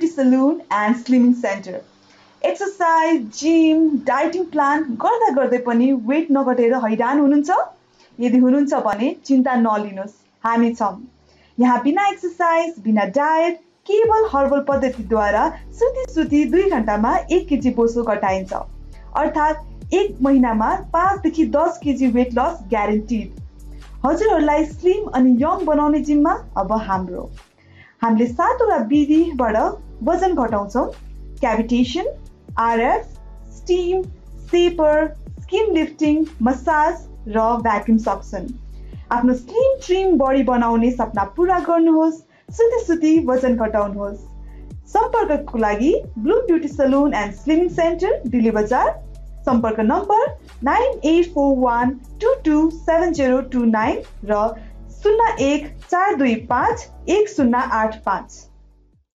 Beauty Saloon and Slimming Center. Exercise, gym, dieting plan गर्दा गर्दै पनि वेट नघटेर हैरान हुनुहुन्छ? यदि हुनुहुन्छ भने चिन्ता नलिनुहोस्, हामी छौं। यहाँ बिना एक्सरसाइज, बिना डायट, केवल हर्बल पद्धतिद्वारा सुती 2 घण्टामा 1 केजी बोसो घटाइन्छ। अर्थात् 1 महिनामा 5 देखि 10 केजी वेट लस ग्यारेन्टीड। हजुरहरूलाई स्लिम अनि यङ बनाउने जिम्मा अब हाम्रो। हामीले 7 वटा विधिबाट वजन घटाउँछौं। क्याभिटेसन, आरएफ, स्टीम, सेपर, स्किन लिफ्टिङ, मसाज र भ्याक्युम सक्सन। आफ्नो स्लिम ट्रिम बडी बनाउने सपना पूरा गर्नुहोस्। सुती वजन घटाउनुहोस्। सम्पर्कको लागि blue beauty salon and slimming centre, Delhi Bazar. सम्पर्क नम्बर 9841227029 र 014251085।